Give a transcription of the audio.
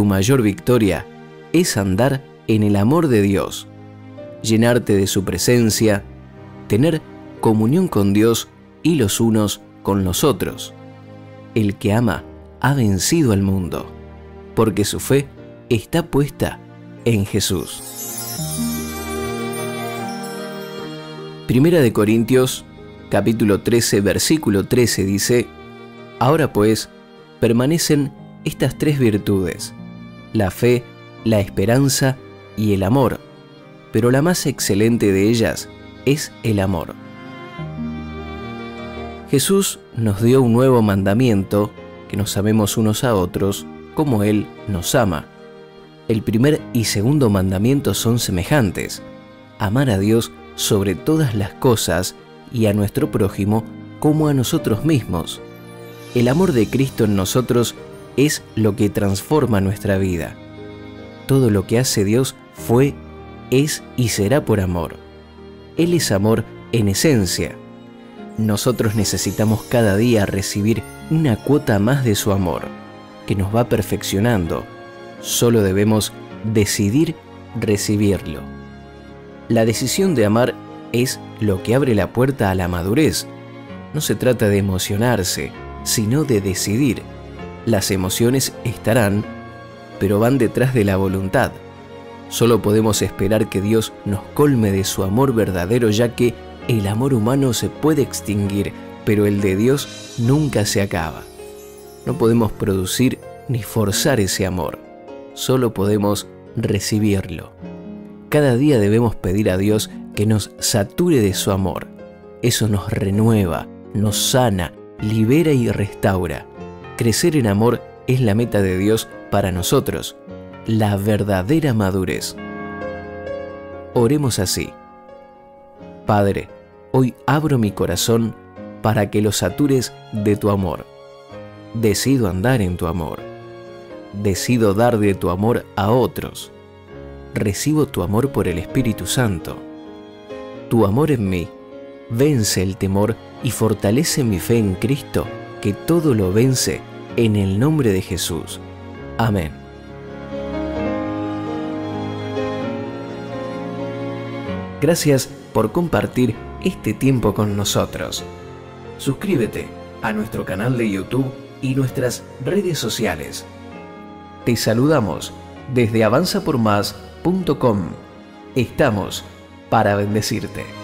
tu mayor victoria es andar en el amor de Dios, llenarte de su presencia, tener comunión con Dios y los unos con los otros. El que ama ha vencido al mundo, porque su fe está puesta en Jesús. Primera de Corintios, capítulo 13, versículo 13 dice: Ahora pues, permanecen estas tres virtudes, la fe, la esperanza y el amor, pero la más excelente de ellas es el amor. Jesús nos dio un nuevo mandamiento, que nos amemos unos a otros como Él nos ama. El primer y segundo mandamientos son semejantes: amar a Dios sobre todas las cosas y a nuestro prójimo como a nosotros mismos. El amor de Cristo en nosotros es lo que transforma nuestra vida. Todo lo que hace Dios fue, es y será por amor. Él es amor en esencia. Nosotros necesitamos cada día recibir una cuota más de su amor, que nos va perfeccionando. Solo debemos decidir recibirlo. La decisión de amar es lo que abre la puerta a la madurez. No se trata de emocionarse, sino de decidir. Las emociones estarán, pero van detrás de la voluntad. Solo podemos esperar que Dios nos colme de su amor verdadero, ya que el amor humano se puede extinguir, pero el de Dios nunca se acaba. No podemos producir ni forzar ese amor, solo podemos recibirlo. Cada día debemos pedir a Dios que nos sature de su amor. Eso nos renueva, nos sana, libera y restaura. Crecer en amor es la meta de Dios para nosotros, la verdadera madurez. Oremos así: Padre, hoy abro mi corazón para que lo satures de tu amor. Decido andar en tu amor. Decido dar de tu amor a otros. Recibo tu amor por el Espíritu Santo. Tu amor en mí vence el temor y fortalece mi fe en Cristo, que todo lo vence, en el nombre de Jesús. Amén. Gracias por compartir este tiempo con nosotros. Suscríbete a nuestro canal de YouTube y nuestras redes sociales. Te saludamos desde avanzapormás.com. Estamos para bendecirte.